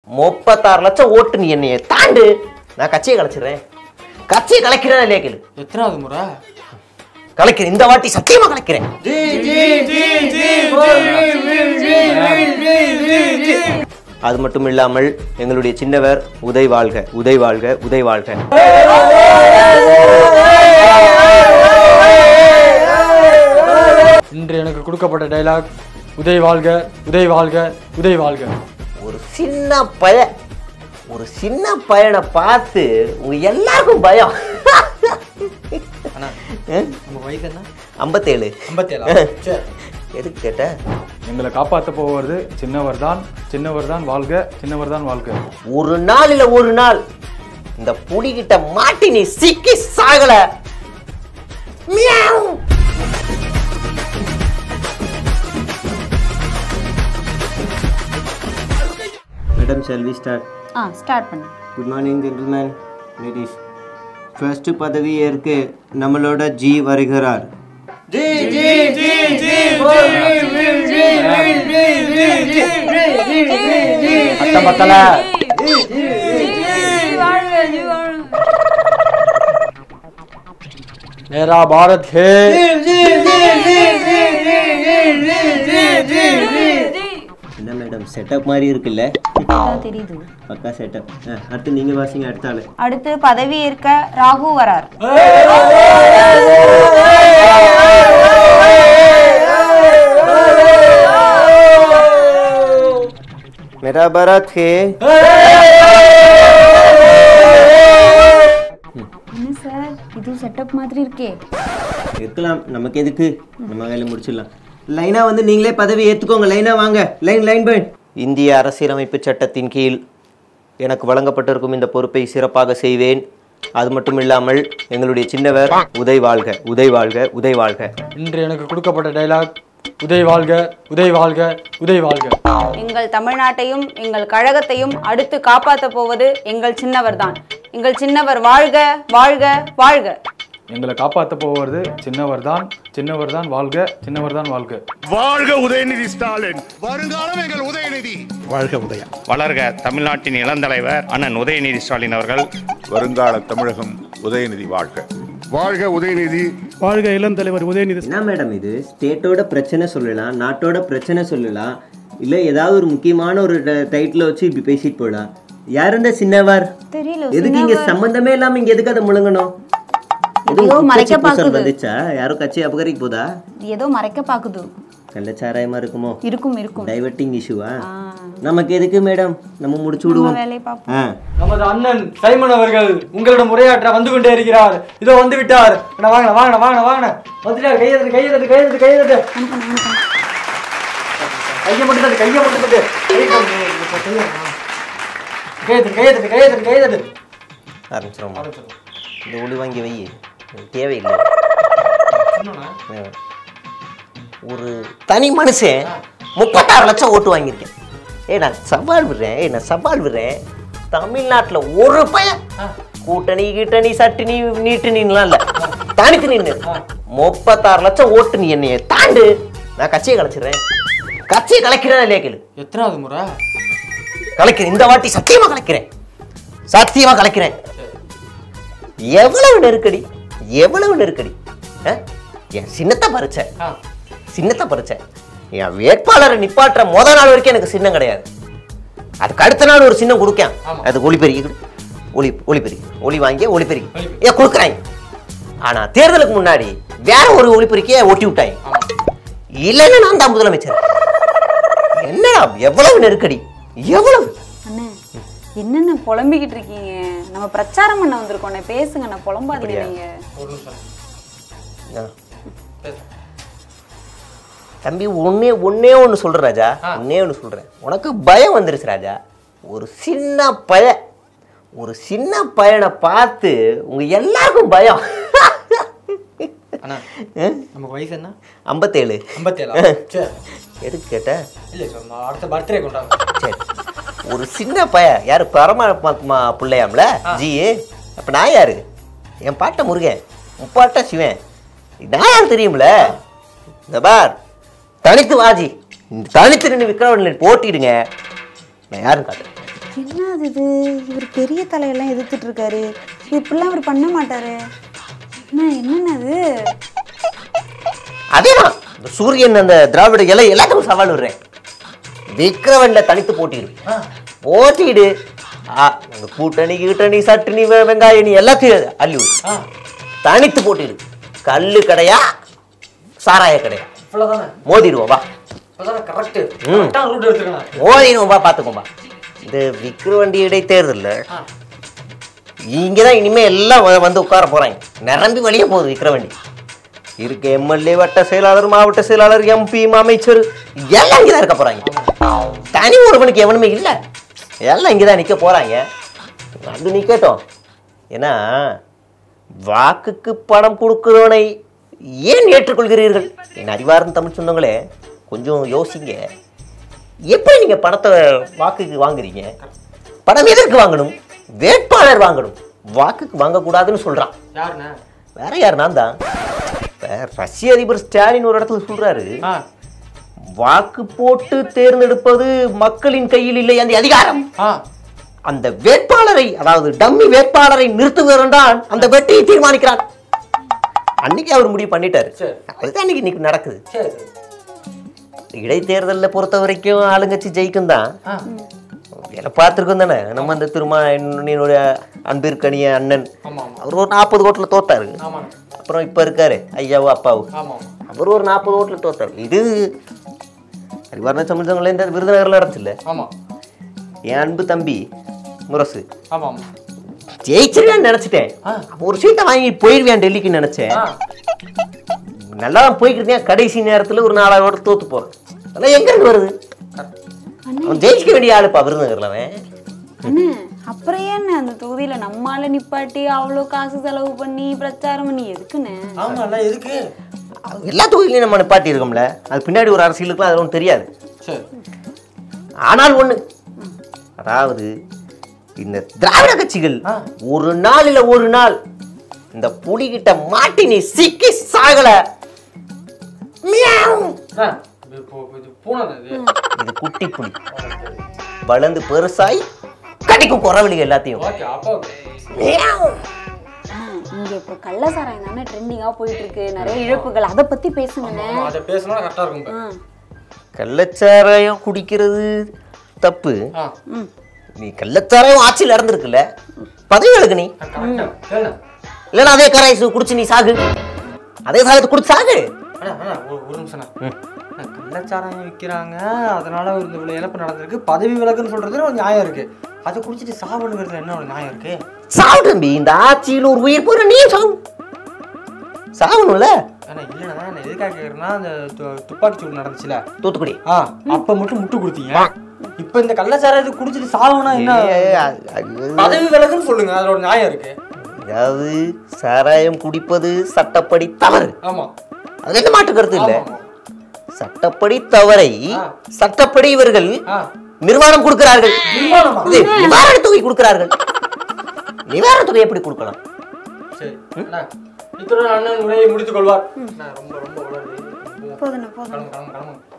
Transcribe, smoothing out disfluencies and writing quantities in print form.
36 லட்சம் ஓட்டு நீ என்னைய தாண்டு, நான் கட்சியை கலைச்சிடுறேன். கட்சியை கலைக்கிறேன் இல்லையா கேளு. எத்தனாவது முறை கலைக்கிறேன்? இந்த வாட்டி சத்தியமா கலைக்கிறேன். அது மட்டும் இல்லாமல் எங்களுடைய சின்னவர் உதய் வாழ்க, உதய் வாழ்க, உதய் வாழ்க. இன்று எனக்கு கொடுக்கப்பட்ட டைலாக் உதய் வாழ்க, உதய் வாழ்க, உதய் வாழ்க. ஒரு சின்ன பையனை பார்த்து உங்க எல்லாருக்கும் பயம். நம்ம வயசு என்ன? 57. 57. எதுக்கு கேட்ட? எங்களை காப்பாற்ற போவது சின்னவர் தான், சின்னவர் தான் வாழ்க, சின்னவர் தான் வாழ்க. ஒரு நாள் இல்ல ஒரு நாள் இந்த புலிகிட்ட மாட்டி நீ சிக்கி சாகல. Madam, shall we start? Start பண்ணு. Good morning, gentlemen, ladies. First பதவி ஏற்க நம்மளோட ஜி வருகிறார். ஜி ஜி ஜி ஜி அட்டமத்தல मेरा भारत है. என்ன மேடம் செட்டப் மாதிரி இருக்குல்ல? தெரியுது. பக்கா செட்டப். அடுத்து நீங்க வாசிங்க அடுத்த ஆளு. அடுத்து பதவி ஏற்க ராகு வரார். मेरा भारत है. என்ன சார் இது செட்டப் மாதிரி இருக்கே? இருக்கலாம், நமக்கு எதுக்கு, நம்ம வேலை முடிச்சிடலாம். லைனா வந்து நீங்களே பதவி ஏத்துக்கோங்க. லைனா வாங்க. லைன் பை. இந்திய அரசியலமைப்பு சட்டத்தின் கீழ் எனக்கு வழங்கப்பட்டிருக்கும் இந்த பொறுப்பை சிறப்பாக செய்வேன். அது மட்டும் இல்லாமல் எங்களுடைய சின்னவர் உதய் வாழ்க, உதய் வாழ்க, உதய் வாழ்க. இன்று எனக்கு கொடுக்கப்பட்ட டைலாக் உதய் வாழ்க, உதய் வாழ்க, உதய் வாழ்க. எங்கள் தமிழ்நாட்டையும் எங்கள் கழகத்தையும் அடுத்து காப்பாற்ற போவது எங்கள் சின்னவர் தான். எங்கள் சின்னவர் வாழ்க, வாழ்க, வாழ்க. எங்களை காப்பாற்ற போவது சின்னவர் தான், சின்னவர் தான் வாழ்க, சின்னவர் தான் வாழ்க. வாழ்க உதயநிதி ஸ்டாலின், வருங்காலம் எங்கள் உதயநிதி. வாழ்க உதயா. வளர்க தமிழ்நாட்டின் இளந்தலைவர் அண்ணன் உதயநிதி ஸ்டாலின் அவர்கள். வருங்கால தமிழகம் உதயநிதி வாழ்க. வாழ்க உதயநிதி. வாழ்க இளந்தலைவர் உதயநிதி. என்ன மேடம் இது? ஸ்டேட்டோட பிரச்சனை சொல்லலாம், நாட்டோட பிரச்சனை சொல்லலாம், இல்ல ஏதாவது ஒரு முக்கியமான ஒரு டைட்டில் வச்சு இப்படி பேசிட்டு போடலாம். யார் இந்த சின்னவர்? தெரியல. எதுக்கு இங்க சம்பந்தமே இல்லாம இங்க எதுக்கு அதை முழுங்கணும்? ஏதோ மறைக்க பாக்குது. வந்துச்சா? யாரோ கட்சி அபகரிக்க போதா? ஏதோ மறைக்க பாக்குது. கள்ளச்சாராயமா இருக்குமோ? இருக்கும். டைவர்ட்டிங் இஷ்யூவா? நமக்கு எதுக்கு மேடம், நம்ம முடிச்சு விடுவோம். நமது அண்ணன் சைமன் அவர்கள் உங்களிடம் உரையாற்ற வந்து கொண்டே இருக்கிறார். இதோ வந்து விட்டார். வாங்க வாங்க வாங்க வாங்க. வந்துட்டார். கையெழுத்து கையெழுத்து கையெழுத்து கையெழுத்து. கையை மட்டும் தட்டு, கையை மட்டும் தட்டு. கையெழுத்து கையெழுத்து கையெழுத்து கையெழுத்து. ஆரம்பிச்சிடும். இந்த ஒளி வாங்கி வை, தேவையில்லை. ஒரு தனி மனுஷன் 36 லட்சம் ஓட்டு வாங்கியிருக்கேன். நான் சவால் விடுறேன். தமிழ்நாட்டில் ஒரு பையன் கூட்டணி சட்டினி நீட்டுனின்லாம் இல்லை, தனித்து நின்று 36 லட்சம் ஓட்டு நீ என்னைய தாண்டு, நான் கட்சியை கலைச்சிடுறேன். கட்சியை கலைக்கிறேன் இல்லையா கேளு. எத்தனாவது முறை கலைக்கிறேன்? இந்த வாட்டி சத்தியமா கலைக்கிறேன். எவ்வளவு நெருக்கடி. என் சின்னத்தை பறிச்ச என் வேட்பாளரை நிப்பாட்டுற முதல் நாள் வரைக்கும் எனக்கு சின்னம் கிடையாது. அதுக்கு அடுத்த நாள் ஒரு சின்னம் கொடுக்கேன். அது ஒளி வாங்கி ஒளிப்பெருக்கி கொடுக்குறாங்க. ஆனா தேர்தலுக்கு முன்னாடி வேற ஒரு ஒளிப்பெருக்கிய ஒட்டி விட்டாங்க. இல்லைன்னா நான் தான் முதலமைச்சர். என்ன எவ்வளவு நெருக்கடி, எவ்வளவு. என்னென்ன புலம்பிக்கிட்டு இருக்கீங்க? நம்ம பிரச்சாரம் பண்ண வந்திருக்கோம். பேசுங்க, நான் புலம்பாதீங்க. தம்பி ஒன்னே ஒன்று சொல்கிறேன் ராஜா, உனக்கு பயம் வந்துருச்சு ராஜா. ஒரு சின்ன பையனை பார்த்து உங்க எல்லாருக்கும் பயம். நமக்கு வயசு என்ன? 57. 57. எதுக்கு கேட்ட? அடுத்த பர்த்டே கொண்டாங்க. சரி, ஒரு சின்ன பையன் யாரு? பரமாத்மா பிள்ளையாம்ல ஜி. அப்ப நான் யாரு? என் பாட்ட முருகன், முப்பாட்ட சிவன். நான் யாரு தெரியும்ல? இந்த பார், தனித்து வாஜி, தனித்து நின்று விக்ரவாண்டி போட்டிடுங்க. நான் யாரும் காட்டுறேன். என்னது இது? இவர் பெரிய தலையெல்லாம் எதிர்த்துட்டு இருக்காரு. இப்படிலாம் அவர் பண்ண மாட்டாரு. என்னது? அதேதான் சூரியன் அந்த திராவிட இலை எல்லாத்துக்கும் சவால் விடுறேன். விக்ரவண்ட தனித்து போட்டிடு. கூட்டணி சட்டணி வெங்காயம் எல்லாத்தையும் அள்ளி விடு. தனித்து போட்டிடு. கல்லு கடையா சாராய கடையா மோதிடுவோம் வா. மோதிடுவோம் வா, பாத்துக்கோம்பா. இந்த விக்ரவண்டி இடைத்தேர்தல் இங்கதான் இனிமே எல்லாம் வந்து உட்கார போறாங்க. நிரம்பி வழிய போகுது விக்ரவண்டி. இருக்க எம்எல்ஏ, வட்ட செயலாளர், மாவட்ட செயலாளர், எம்பி, அமைச்சர் எல்லாம் இங்கதான் இருக்க போறாங்க. தனி ஒருவனுக்கு எவனுமே இல்லை, எல்லாம் இங்கதான் நிக்க போறாங்க. வந்து நிக்கட்டும். ஏன்னா வாக்குக்கு பணம் கொடுக்கிறவனை ஏன் ஏற்றுக்கொள்கிறீர்கள்? என் அறிவார்ந்த தமிழ் சொந்தங்களே, கொஞ்சம் யோசிங்க. எப்படி நீங்க பணத்தை வாக்குக்கு வாங்குறீங்க? பணம் எதற்கு வாங்கணும்? வேட்பாளர் வாங்கணும், வாக்குக்கு வாங்கக்கூடாதுன்னு சொல்றான். வேற யார்? நான் தான். ரஷ்ய அதிபர் ஸ்டாலின் ஒரு இடத்துல சொல்றாரு, வாக்கு போட்டு தேர்ந்தெடுப்பது மக்களின் கையில் இல்லை அந்த அதிகாரம். அந்த வேட்பாளரை, அதாவது டம்மி வேட்பாளரை நிறுத்துவதுடன் தான் அந்த வெற்றியை தீர்மானிக்கிறார். அன்னைக்கு அவர் முடிவு பண்ணிட்டாரு. அதுதான் இன்னைக்கு நடக்குது. இடைத்தேர்தலில் பொறுத்த வரைக்கும் ஆளுங்கட்சி ஜெயிக்கும் தான். பார்த்துருக்கோம் தானே நம்ம அந்த திருமாவளவனுடைய அன்பிற்கனிய அண்ணன், அவர் ஒரு 40 ஓட்டுல தோத்தாரு. அப்புறம் இப்ப இருக்காரு ஐயாவும் அப்பாவும், அவர் ஒரு 40 ஓட்டுல தோத்தாரு. இது அறிவார்ந்த சமூகங்கள இந்த விருதுநகர்ல நடந்துச்சுல்ல, என் அன்பு தம்பி முரசு ஜெயிச்சிருவேன்னு நினைச்சிட்டேன். ஒரு சீட்டை வாங்கி போயிருவேன் டெல்லிக்கு நினைச்சேன். நல்லா போய்க்கிட்டேன். கடைசி நேரத்துல ஒரு 4 ஓட்டு தோத்து போறேன். அதெல்லாம் எங்க இருந்து வருது? அவன் ஜெயிக்க வேண்டிய ஆளுப்பா விருதுநகர்ல. அவன் அப்புறம் ஏன்னு அந்த தொகுதியில நம்மால நிப்பாட்டி அவ்வளோ காசு செலவு பண்ணி பிரச்சாரம் பண்ணி எதுக்குன்னு? எதுக்கு? எல்லா தொகுதியிலையும் நம்ம நிப்பாட்டி இருக்கோம்ல, அது பின்னாடி ஒரு அரசியலுக்குலாம் அது ஒன்றும் தெரியாது. ஆனால் ஒண்ணு, அதாவது இந்த திராவிட கட்சிகள் ஒரு நாள் இல்ல ஒரு நாள் இந்த புலிகிட்ட மாட்டி நீ சிக்கி சாகல, இது குட்டி புலி வளர்ந்து பெருசாய் கடிக்கும் குறவழி எல்லாத்தையும். இங்க இப்ப கள்ளசாராயம் தானே ட்ரெண்டிங்கா போயிட்டு இருக்கு, நிறைய இழப்புகள், அதை பத்தி பேசுங்கண்ணே. கள்ளச்சாராயம் குடிக்கிறது தப்பு. நீ கள்ளச்சாராயம் ஆட்சியில் இறந்துருக்குல்ல, பதவிகளுக்கு நீ இல்லைன்னா அதே கராய்ச்சி குடிச்சு நீ சாகு, அதே சாகத்தை குடிச்சு சாகு. ஒரு நிமிஷம், கள்ளச்சாராயம் விற்கிறாங்க, அதனால ஒரு இவ்வளவு இழப்பு நடந்திருக்கு, பதவி விலகுன்னு சொல்றதுல ஒரு நியாயம் இருக்கு. அதை குடிச்சிட்டு சாவணுங்கிறதுல என்ன ஒரு நியாயம் இருக்கு? சாவு தம்பி, இந்த ஆட்சியில் ஒரு உயிர் போற நீ சாவணும்ல. இல்லைன்னா நான் எதுக்காக கேட்கறேன்னா, அந்த துப்பாக்கி சூடு நடந்துச்சுல தூத்துக்குடி, அப்ப மட்டும் முட்டு கொடுத்தீங்க. இப்ப இந்த கள்ளச்சாராயத்தை குடிச்சிட்டு சாவணும்னா என்ன? பதவி விலகுன்னு சொல்லுங்க, அதுல ஒரு நியாயம் இருக்கு. அதாவது சாராயம் குடிப்பது சட்டப்படி தவறு. ஆமா, அது எந்த மாற்று கருத்து இல்ல. சட்டப்படி தவறை சட்டப்படி இவர்கள் நிர்வாணம் கொடுக்கிறார்கள், நிவாரண தொகை கொடுக்கிறார்கள். நிவாரண தொகை எப்படி கொடுக்கலாம்? சரி, இத்துடன் அண்ணன் உரையை முடித்துக் கொள்வார். ரொம்ப ரொம்ப